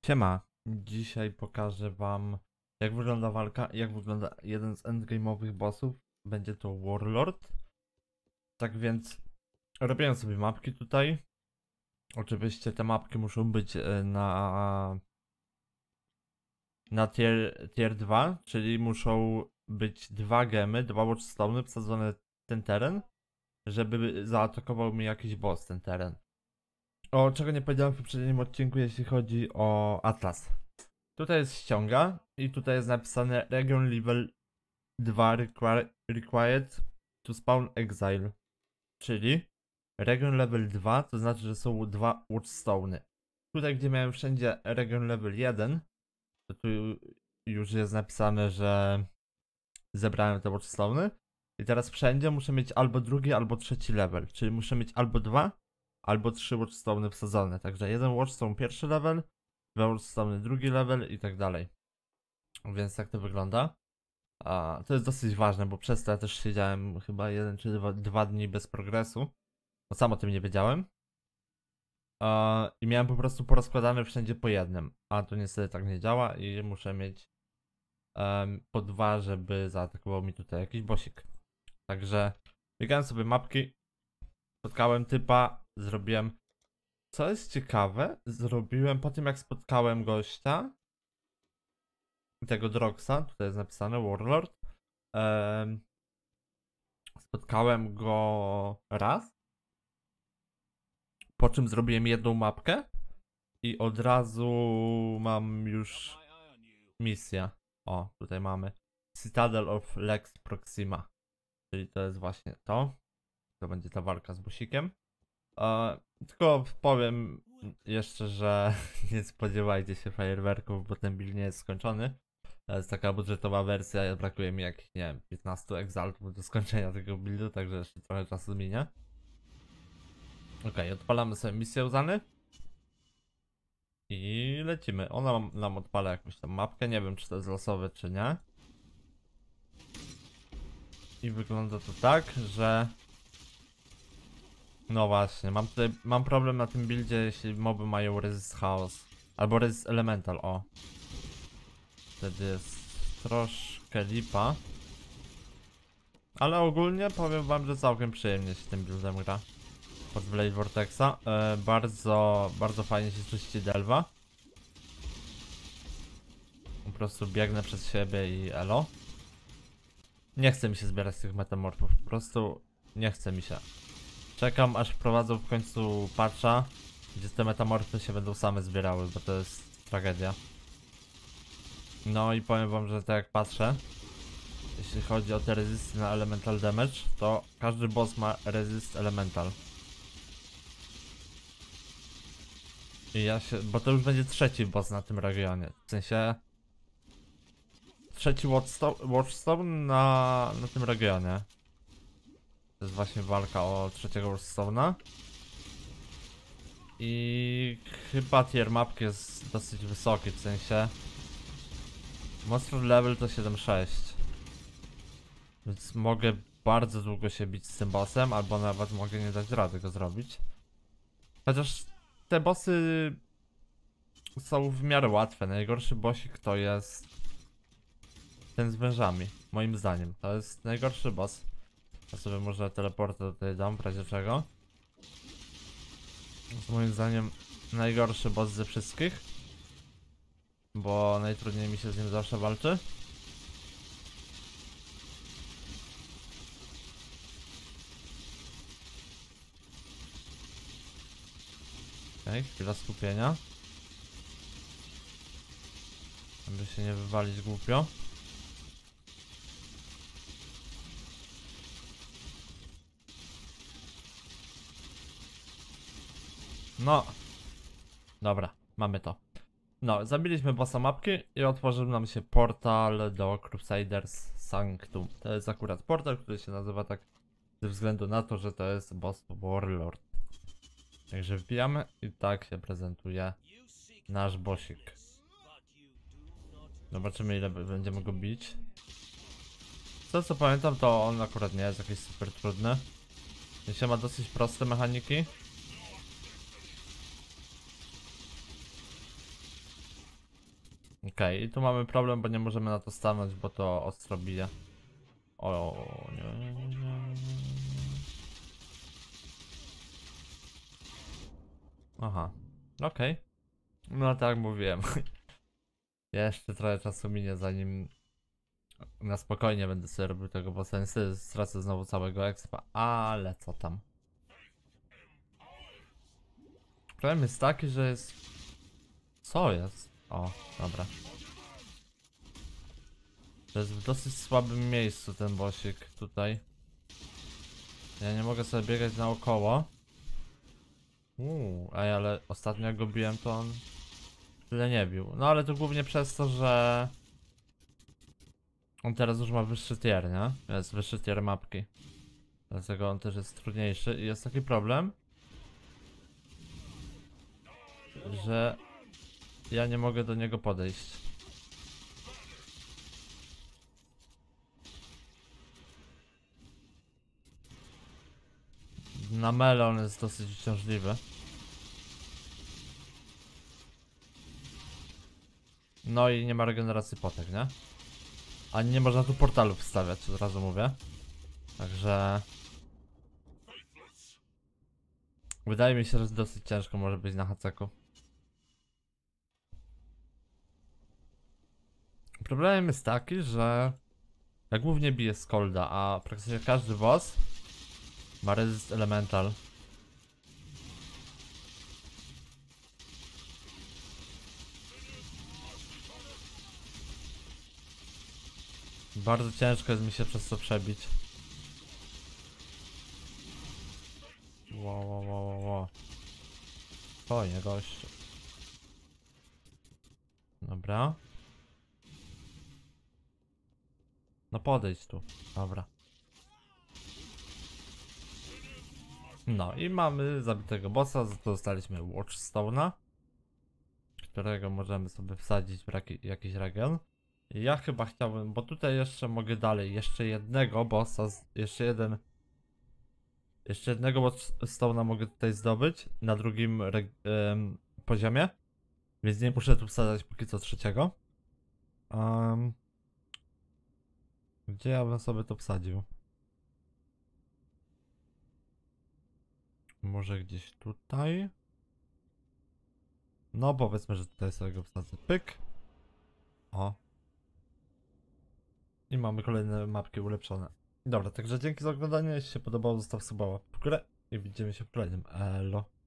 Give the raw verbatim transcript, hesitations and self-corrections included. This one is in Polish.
Siema, dzisiaj pokażę wam jak wygląda walka, jak wygląda jeden z endgame'owych bossów. Będzie to Warlord. Tak więc robiłem sobie mapki tutaj. Oczywiście te mapki muszą być e, na na tier, tier dwa, czyli muszą być dwa gemy, dwa watchstone'y wsadzone w ten teren, żeby zaatakował mi jakiś boss ten teren. O czego nie powiedziałem w poprzednim odcinku, jeśli chodzi o Atlas. Tutaj jest ściąga i tutaj jest napisane Region Level dwa require, Required to Spawn Exile. Czyli Region Level dwa to znaczy, że są dwa Watchstone'y. Tutaj gdzie miałem wszędzie Region Level jeden, to tu już jest napisane, że zebrałem te Watchstone'y. I teraz wszędzie muszę mieć albo drugi, albo trzeci level. Czyli muszę mieć albo dwa, albo trzy Watchstone'y wsadzone. Także jeden Watchstone pierwszy level, dwa Watchstone'y drugi level i tak dalej. Więc tak to wygląda. A to jest dosyć ważne, bo przez to ja też siedziałem chyba jeden czy dwa, dwa dni bez progresu. Bo sam o tym nie wiedziałem. A, I miałem po prostu porozkładane wszędzie po jednym. A to niestety tak nie działa i muszę mieć um, po dwa, żeby zaatakował mi tutaj jakiś bossik. Także biegałem sobie mapki. Spotkałem typa, zrobiłem. Co jest ciekawe, zrobiłem po tym jak spotkałem gościa. Tego Droxa, tutaj jest napisane Warlord. Um, spotkałem go raz, po czym zrobiłem jedną mapkę i od razu mam już misję. O, tutaj mamy Citadel of Lex Proxima, czyli to jest właśnie to. To będzie ta walka z busikiem. E, tylko powiem jeszcze, że nie spodziewajcie się fajerwerków, bo ten build nie jest skończony. To jest taka budżetowa wersja, brakuje mi jakieś, nie wiem, piętnaście exaltów do skończenia tego buildu, także jeszcze trochę czasu minie. Ok, odpalamy sobie misję Łzany. I lecimy. Ona nam odpala jakąś tam mapkę, nie wiem czy to jest losowe czy nie. I wygląda to tak, że... No właśnie, mam tutaj, mam problem na tym buildzie, jeśli moby mają resist chaos. Albo resist elemental, o. Wtedy jest troszkę lipa. Ale ogólnie powiem wam, że całkiem przyjemnie się tym buildem gra. Pod Blade Vortexa. E, bardzo, bardzo fajnie się czyści delwa. Po prostu biegnę przez siebie i elo. Nie chce mi się zbierać tych metamorfów, po prostu nie chce mi się. Czekam aż wprowadzą w końcu patcha, gdzie te metamorfy się będą same zbierały, bo to jest tragedia. No i powiem wam, że tak jak patrzę, jeśli chodzi o te resisty na elemental damage, to każdy boss ma resist elemental. I ja się, bo to już będzie trzeci boss na tym regionie, w sensie... Trzeci Watchstone na, na tym regionie. To jest właśnie walka o trzeciego Watchstone'a. I chyba tier mapki jest dosyć wysoki, w sensie monster level to siedem sześć. Więc mogę bardzo długo się bić z tym bossem, albo nawet mogę nie dać rady go zrobić. Chociaż te bossy są w miarę łatwe. Najgorszy bossik to jest ten z wężami, moim zdaniem. To jest najgorszy boss. Ja sobie może teleportę tutaj dam, w razie czego. To jest moim zdaniem najgorszy boss ze wszystkich. Bo najtrudniej mi się z nim zawsze walczy. Okej, okay, chwila skupienia. Aby się nie wywalić głupio. No. Dobra, mamy to. No, zabiliśmy bossa mapki i otworzył nam się portal do Crusaders Sanctum. To jest akurat portal, który się nazywa tak ze względu na to, że to jest boss Warlord. Także wbijamy i tak się prezentuje nasz bossik. Zobaczymy ile będziemy go bić. Co co pamiętam, to on akurat nie jest jakiś super trudny. Jeśli ma dosyć proste mechaniki. Okej, okay, i tu mamy problem, bo nie możemy na to stanąć, bo to ostro bije. O nie, nie, nie, nie. Aha, okej. Okay. No tak jak mówiłem. Jeszcze trochę czasu minie, zanim na spokojnie będę sobie robił tego bossa. Niestety stracę znowu całego expa, ale co tam. Problem jest taki, że jest... Co jest? O, dobra. To jest w dosyć słabym miejscu ten bossik tutaj. Ja nie mogę sobie biegać naokoło. Uuu, ej, ale ostatnio jak go biłem, to on tyle nie bił. No ale to głównie przez to, że on teraz już ma wyższy tier, nie? Jest wyższy tier mapki. Dlatego on też jest trudniejszy i jest taki problem, że ja nie mogę do niego podejść. Na mele on jest dosyć uciążliwy. No i nie ma regeneracji potek, nie? Ani nie można tu portalów wstawiać, od razu mówię. Także... Wydaje mi się, że dosyć ciężko może być na haceku. Problemem jest taki, że ja głównie biję Skolda, a praktycznie każdy boss ma resist elemental. Bardzo ciężko jest mi się przez to przebić. Wow, wow, wow, wow, wow. Spokojnie, gościu. Dobra. No podejdź tu. Dobra. No i mamy zabitego bossa, za to dostaliśmy Watchstone'a, którego możemy sobie wsadzić w raki, jakiś regen. I ja chyba chciałbym, bo tutaj jeszcze mogę dalej, jeszcze jednego bossa, z- jeszcze jeden, jeszcze jednego Watchstone'a mogę tutaj zdobyć na drugim reg, em, poziomie, więc nie muszę tu wsadzać póki co trzeciego. Um, gdzie ja bym sobie to wsadził? Może gdzieś tutaj? No powiedzmy, że tutaj sobie go wsadzę. Pyk. O. I mamy kolejne mapki ulepszone. Dobra, także dzięki za oglądanie. Jeśli się podobało, zostaw suba w górę i widzimy się w kolejnym. Elo.